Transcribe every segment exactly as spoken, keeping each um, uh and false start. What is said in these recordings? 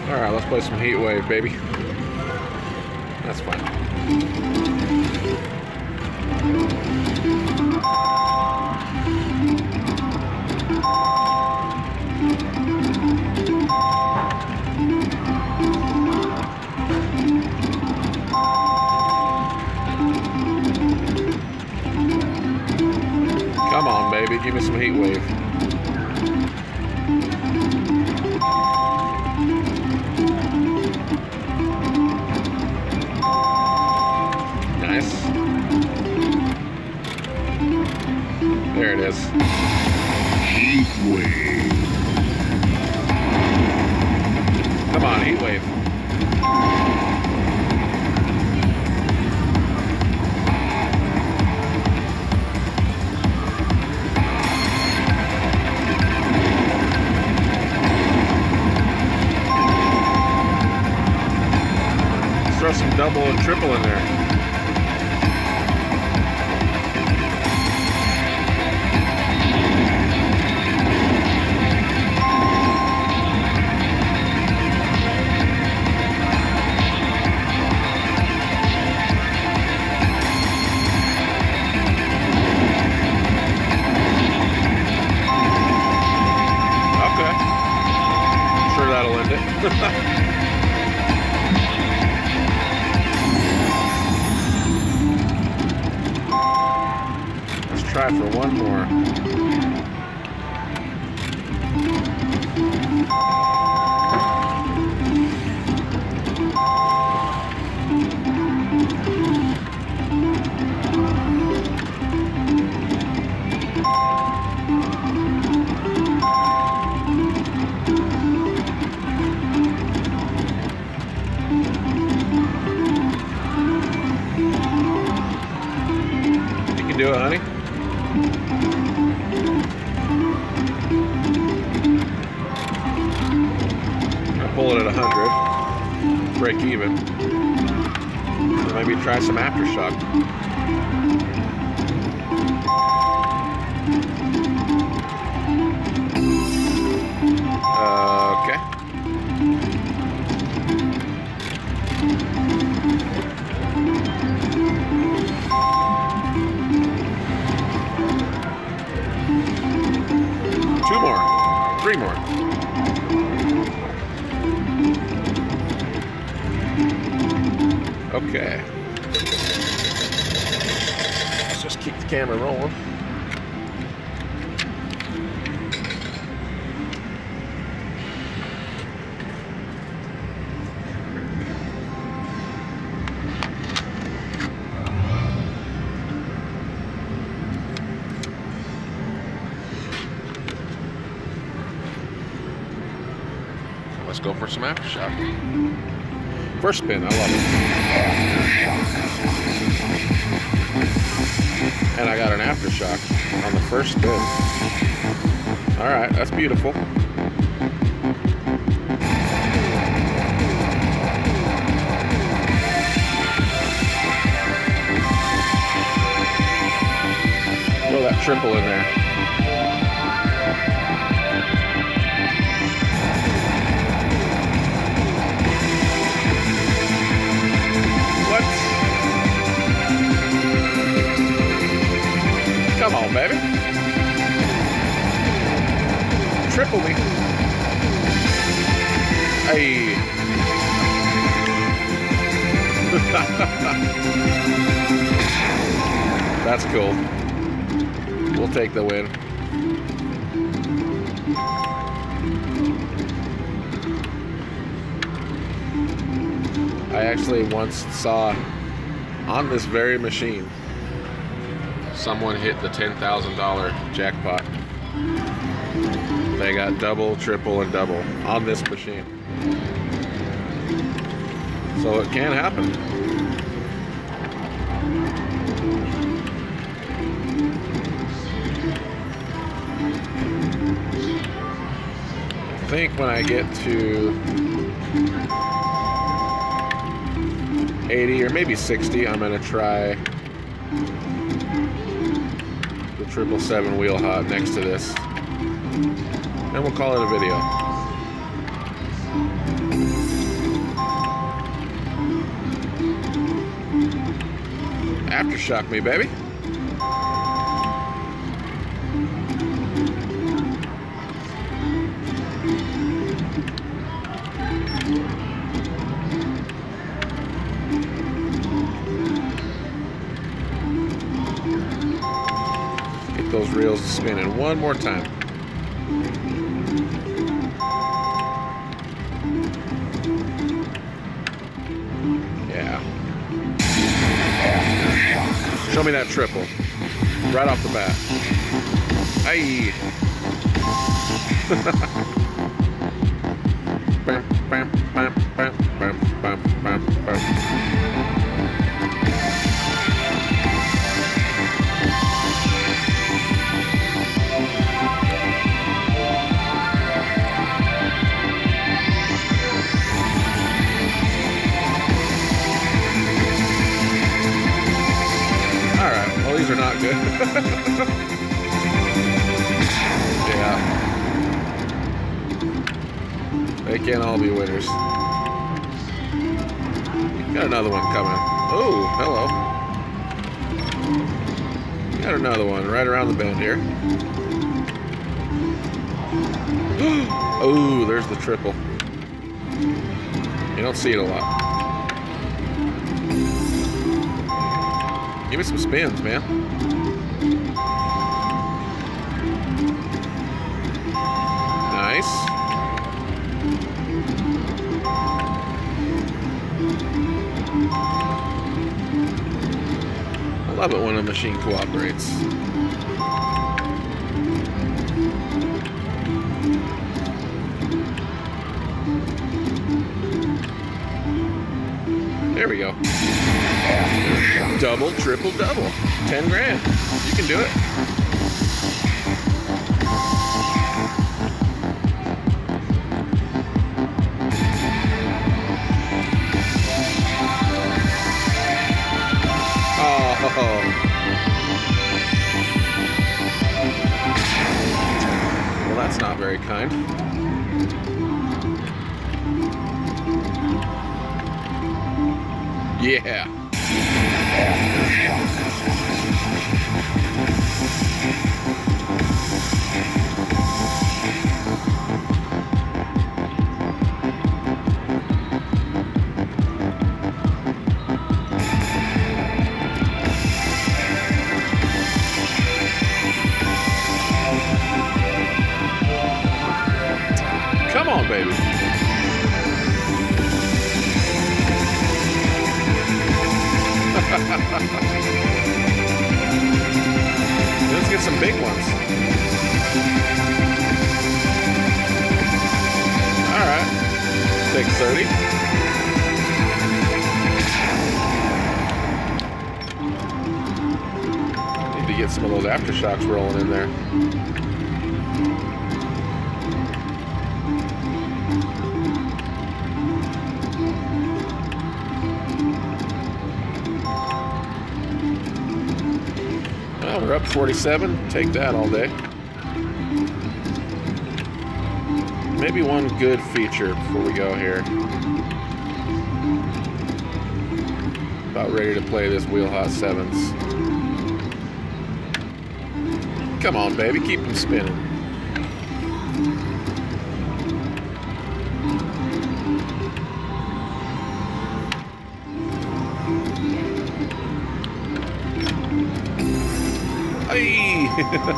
Alright, let's play some Heat Wave, baby. That's fine. Come on, baby, give me some Heat Wave. Nice. There it is. Heat Wave. Come on, Heat Wave. Throw some double and triple in there. Okay. I'm sure that'll end it. Try for one more. You can do it, honey. Pull it at one hundred, break even, and maybe try some aftershock. Uh, okay. Two more, three more. Okay. Let's just keep the camera rolling. Let's go for some aftershock. First spin, I love it. And I got an aftershock on the first spin. All right, that's beautiful. Throw that triple in there. Come on, baby. Triple me. Hey. That's cool. We'll take the win. I actually once saw on this very machine someone hit the ten thousand dollar jackpot. They got double, triple, and double on this machine. So it can happen. I think when I get to eighty or maybe sixty, I'm gonna try triple seven wheel hop next to this, and we'll call it a video. Aftershock me, baby. Get those reels spinning one more time. Yeah. Show me that triple. Right off the bat. Aye. Bam, bam, bam, bam, bam, bam, bam, bam. These are not good. Yeah. They can't all be winners. Got another one coming. Oh, hello. Got another one right around the bend here. Oh, there's the triple. You don't see it a lot. Give me some spins, man. Nice. I love it when a machine cooperates. There we go. Double, triple, double. Ten grand. You can do it. Oh. Well, that's not very kind. Yeah. Come on, baby. Let's get some big ones. All right. Take thirty. Need to get some of those aftershocks rolling in there. Well, we're up forty-seven. Take that all day. Maybe one good feature before we go here. About ready to play this Wheelhouse Sevens. Come on, baby, keep them spinning. Hey!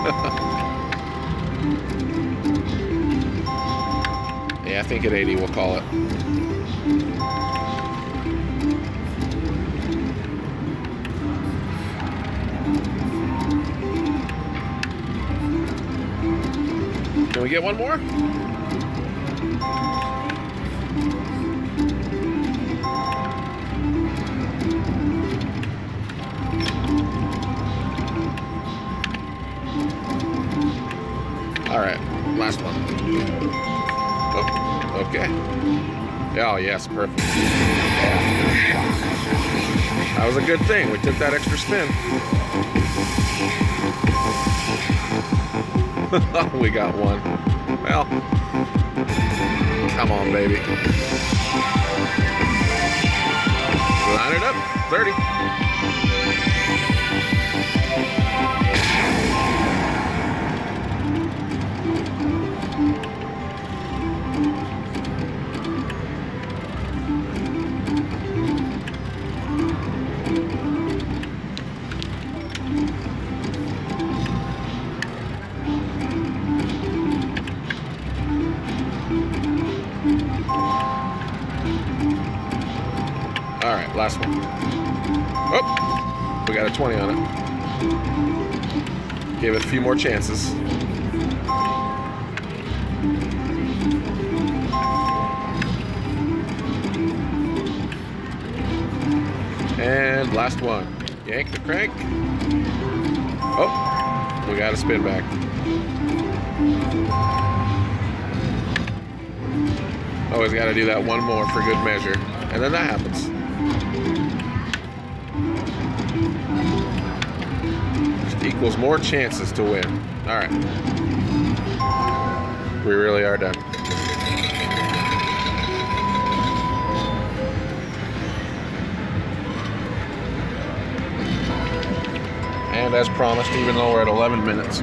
Yeah, I think at eighty we'll call it. Can we get one more? All right, last one. Oh, okay. Oh, yes, perfect. That was a good thing. We took that extra spin. We got one. Well, come on, baby. Line it up. thirty. last one. Oh, we got a twenty on it. Gave it a few more chances. And last one. Yank the crank. Oh, we got a spin back. Always got to do that one more for good measure. And then that happens. Just equals more chances to win. All right. We really are done. And as promised, even though we're at eleven minutes.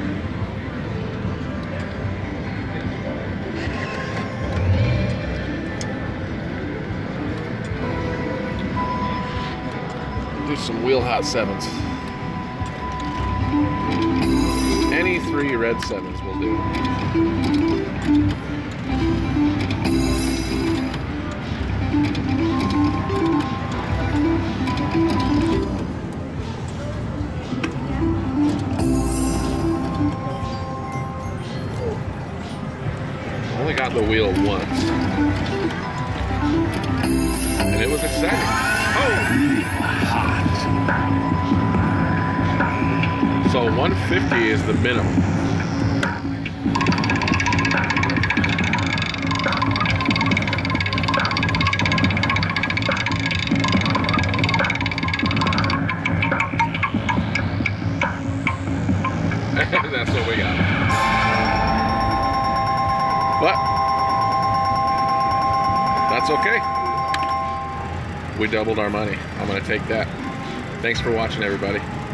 Do some wheel hot sevens. Any three red sevens will do. Only got the wheel once. And it was exciting. Oh! So one fifty is the minimum. That's what we got. But that's okay. We doubled our money. I'm gonna take that. Thanks for watching, everybody.